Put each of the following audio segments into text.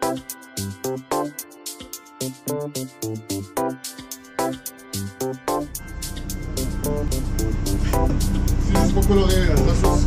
C'est juste pour colorer la sauce.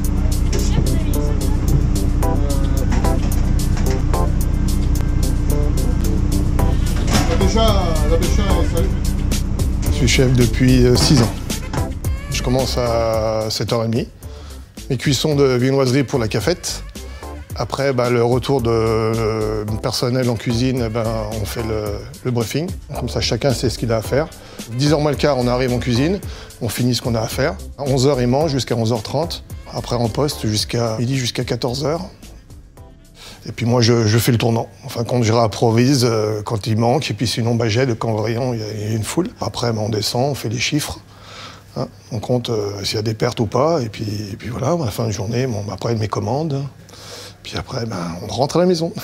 La Bécha est salée. Je suis chef depuis 6 ans. Je commence à 7h30. Mes cuissons de viennoiserie pour la cafette. Après, le retour de personnel en cuisine, on fait le briefing. Comme ça, chacun sait ce qu'il a à faire. 10h moins le quart, on arrive en cuisine, on finit ce qu'on a à faire. À 11h, ils mangent jusqu'à 11h30. Après, on poste jusqu'à midi, jusqu'à 14h. Et puis moi, je fais le tournant. Enfin, quand je réimprovise, quand il manque, et puis sinon, j'aide quand vraiment il y a une foule. Après, on descend, on fait les chiffres. Hein, on compte s'il y a des pertes ou pas. Et puis voilà, à la fin de journée, après, mes commandes. Puis après, on rentre à la maison.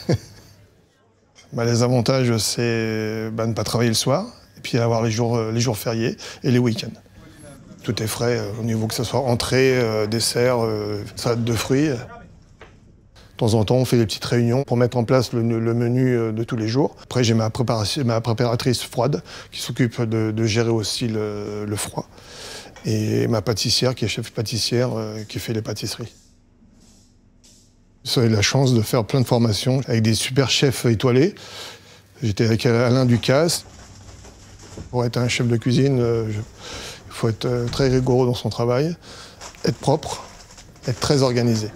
Les avantages, c'est de ne pas travailler le soir, et puis avoir les jours fériés et les week-ends. Tout est frais au niveau que ce soit entrée, dessert, salade de fruits. De temps en temps, on fait des petites réunions pour mettre en place le menu de tous les jours. Après, j'ai ma préparatrice froide qui s'occupe de gérer aussi le froid. Et ma pâtissière qui est chef pâtissière qui fait les pâtisseries. J'ai eu la chance de faire plein de formations avec des super chefs étoilés. J'étais avec Alain Ducasse. Pour être un chef de cuisine, il faut être très rigoureux dans son travail, être propre, être très organisé.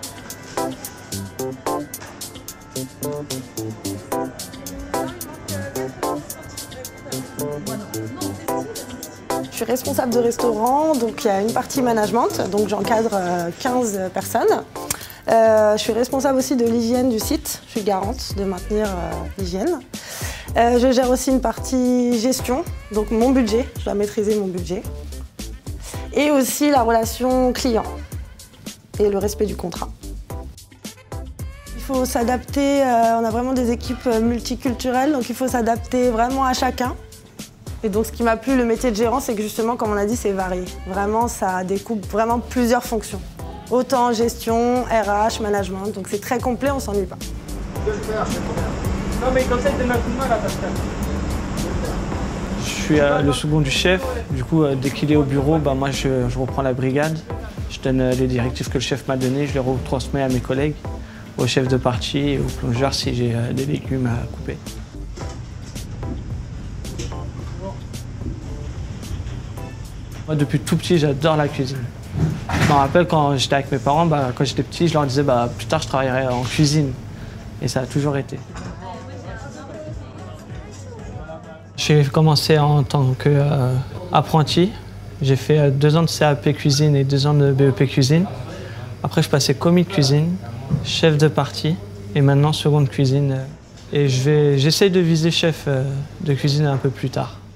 Je suis responsable de restaurant, donc il y a une partie management, donc j'encadre 15 personnes. Je suis responsable aussi de l'hygiène du site, je suis garante de maintenir l'hygiène. Je gère aussi une partie gestion, donc mon budget, je dois maîtriser mon budget. Et aussi la relation client et le respect du contrat. Il faut s'adapter, on a vraiment des équipes multiculturelles, donc il faut s'adapter vraiment à chacun. Et donc ce qui m'a plu, le métier de gérant, c'est que justement, comme on a dit, c'est varié. Vraiment, ça découpe vraiment plusieurs fonctions. Autant gestion, RH, management, donc c'est très complet, on s'ennuie pas. Non mais comme ça, il donne un coup de main là, Pascal. Je suis le second du chef, du coup dès qu'il est au bureau, moi je reprends la brigade. Je donne les directives que le chef m'a données, je les retransmets à mes collègues, au chef de partie et au plongeur si j'ai des légumes à couper. Moi depuis tout petit, j'adore la cuisine. Je me rappelle quand j'étais avec mes parents, quand j'étais petit, je leur disais plus tard je travaillerai en cuisine. Et ça a toujours été. J'ai commencé en tant qu'apprenti. J'ai fait 2 ans de CAP cuisine et 2 ans de BEP cuisine. Après, je passais commis de cuisine, chef de partie et maintenant seconde cuisine. Et j'essaye de viser chef de cuisine un peu plus tard.